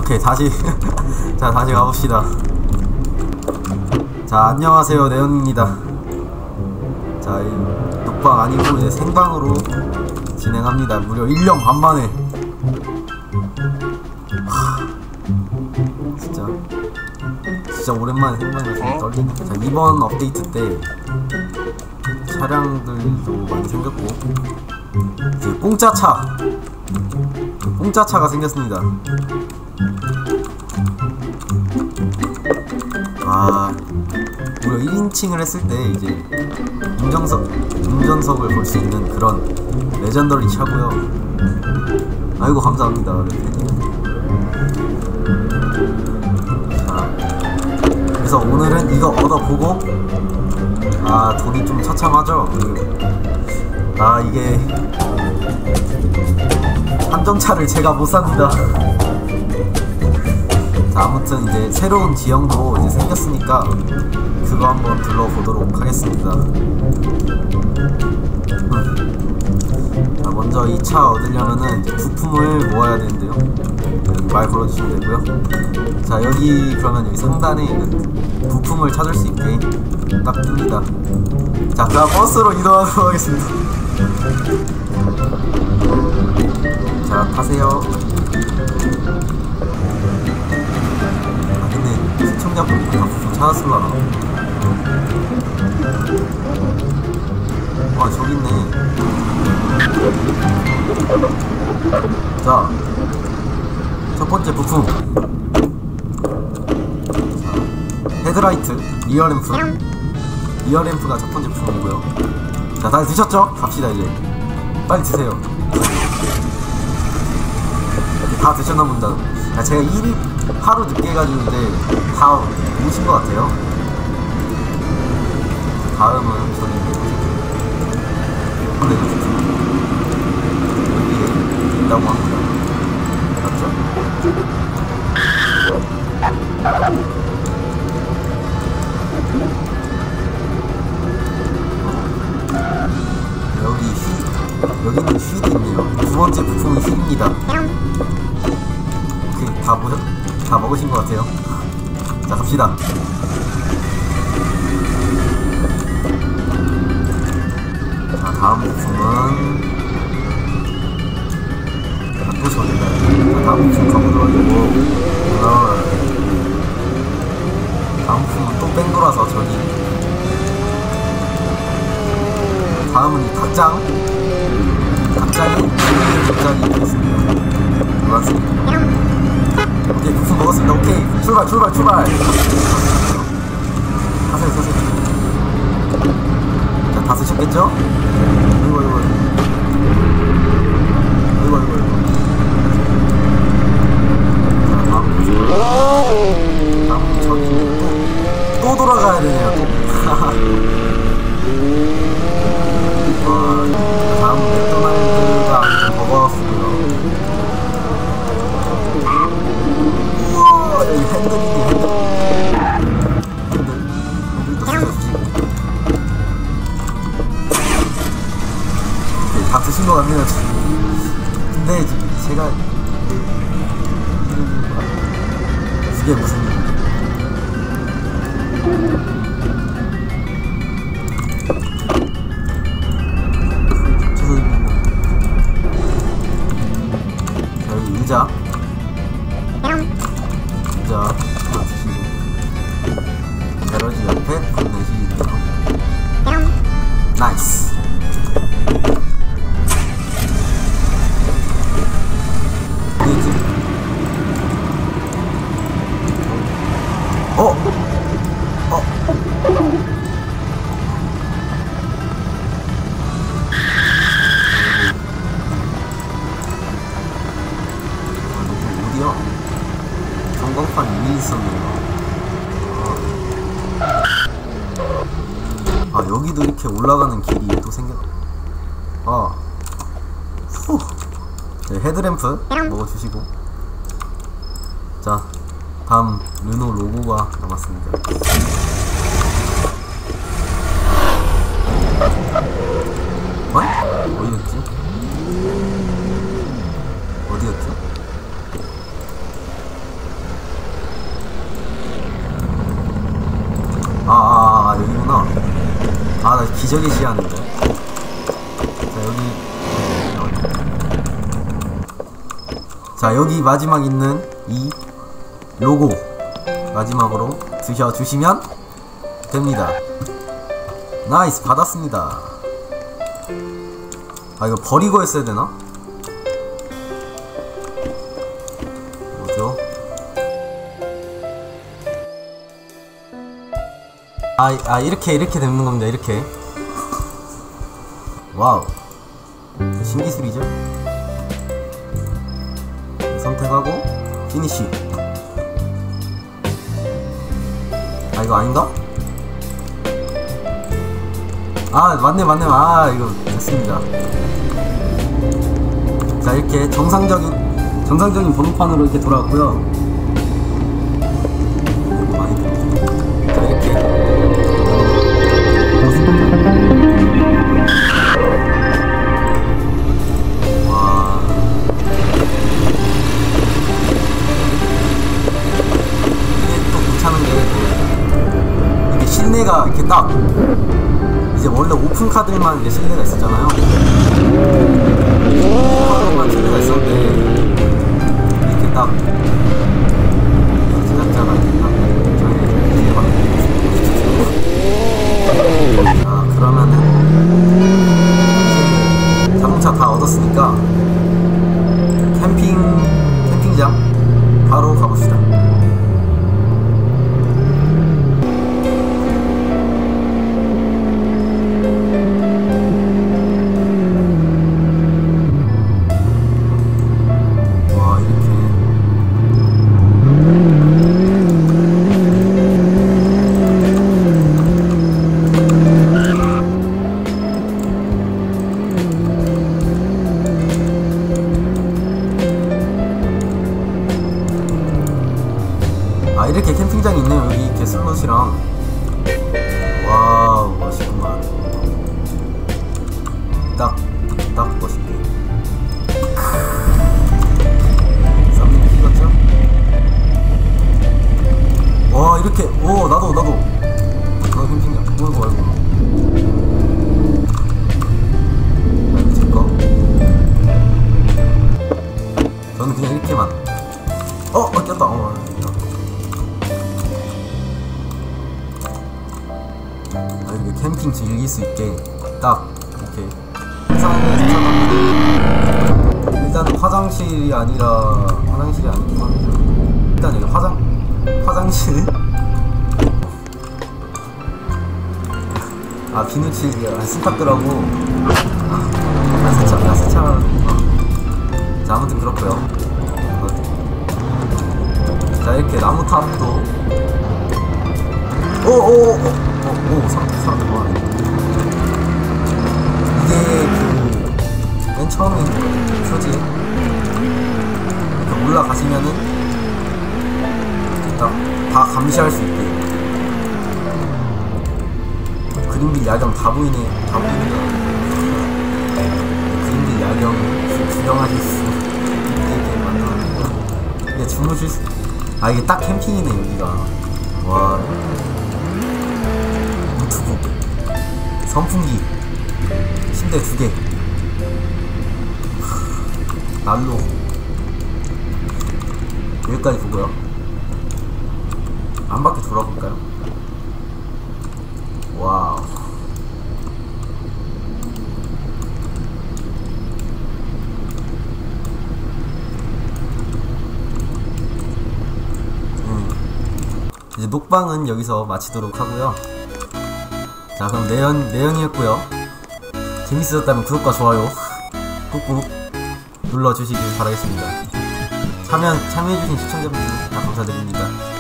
오케이 다시 자 다시 가봅시다. 자 안녕하세요 네온입니다. 자 이 녹방 아니고 이제 생방으로 진행합니다. 무려 1년 반 만에. 진짜 오랜만에 생방이라서 떨리네. 자 이번 업데이트 때 차량들도 많이 생겼고 이제 공짜차가 생겼습니다. 무려 1인칭을 했을 때 이제 운전석을 볼 수 있는 그런 레전더리 차고요. 아이고 감사합니다. 자, 그래서 오늘은 이거 얻어보고 돈이 좀 처참하죠. 이게 한정차를 제가 못 삽니다. 자, 아무튼 이제 새로운 지형도 이제 생겼으니까 그거 한번 둘러보도록 하겠습니다. 자, 먼저 이 차 얻으려면은 이제 부품을 모아야 되는데요. 여기 말 걸어주시면 되고요. 자, 여기 그러면 여기 상단에 있는 부품을 찾을 수 있게 딱 뜹니다. 자, 그럼 버스로 이동하도록 하겠습니다. 자, 타세요. 근데 시청자분들 다 부품 찾았을라나? 저기 있네. 자, 첫 번째 부품. 자, 헤드라이트, 리어램프가 첫 번째 부품이고요. 자, 다들 드셨죠? 갑시다 이제. 빨리 드세요. 다 드셨나 본다. 제가 일이 하루 늦게 해가지고 이제 다 오신 것 같아요. 다음은 저기 여기에 있다고 합니다. 맞죠? 여기는 휠이 있네요. 두 번째 부품은 휠입니다. 오케이, 다 먹으신 것 같아요. 자, 갑시다. 자, 다음 부품은 또 저기다. 자, 다음 부품 가보도록 하고 다음 부품은 또 뺑돌아서 저기. 다음은 이 닭장이 있습니다. 노란색. 오케이, 부품 먹었습니다. 오케이, 출발. 타세요. 자, 다 쓰셨겠죠? 이거. 자, 다음 저기 또 돌아가야 되네요. 다음 맥도날드가 아주 버거웠습니다. 우와, 여기 핸들이네. 핸들도 쓰셨지. 다 드신 것 같네요. 근데 제가 이게 무슨 의자 드시고 가로지 옆에 건네시네요. 나이스. 전광판 위에 있었네요. 여기도 이렇게 올라가는 길이 또 생겼. 네, 헤드램프 먹어주시고. 자, 다음 르노 로고가 남았습니다. 어디였지? 기적의 시야인데. 자, 여기 마지막 있는 이 로고 마지막으로 드셔주시면 됩니다. 나이스, 받았습니다. 아, 이거 버리고 했어야 되나? 뭐죠? 이렇게 되는 겁니다. 이렇게. 와우, 신기술이죠? 선택하고 피니쉬. 아, 이거 아닌가? 아, 맞네. 이거 됐습니다. 자, 이렇게 정상적인 번호판으로 이렇게 돌아왔고요. 자, 이렇게 와, 이게 또 괜찮은 게, 이게 실내가 이렇게 딱, 이제 원래 오픈 카드만 이제 실내가 있었잖아요. 카드만 실내가 있었는데, 이렇게 딱 제작자가 이렇게 딱 저희 그러면은 자동차 다 얻었으니까 캠핑장 바로 가봅시다. 이렇게 캠핑장이 있네요. 여기 이렇게 슬롯이랑. 와우, 멋있구만. 딱 멋있게. 썸네일 찍었죠? 와, 이렇게. 오, 나도 캠핑장. 아이고. 제거. 저는 그냥 이렇게만. 꼈다. 이렇게 캠핑 즐길 수 있게 딱 이렇게 일단 화장실이 아니긴 하죠. 일단 여기 화장실 비누칠기가 스타트라고 야스차. 자, 아무튼 그렇고요. 자, 이렇게 나무탑도 이게 맨 처음에 있는 거죠. 표지. 이렇게 올라가시면은 딱 다 감시할 수 있게. 그린빌 야경 다 보이네. 그린빌 야경 구경하실 수 있게 만들어놨고요. 이게 주무실 수. 이게 딱 캠핑이네, 여기가. 와. 노트북, 선풍기, 침대 2개, 난로. 여기까지 보고요. 한 바퀴 돌아볼까요? 와우. 이제 녹방은 여기서 마치도록 하고요. 자, 그럼 내연이었고요. 재밌으셨다면 구독과 좋아요 꾹꾹 눌러주시길 바라겠습니다. 참여해주신 시청자분들 다 감사드립니다.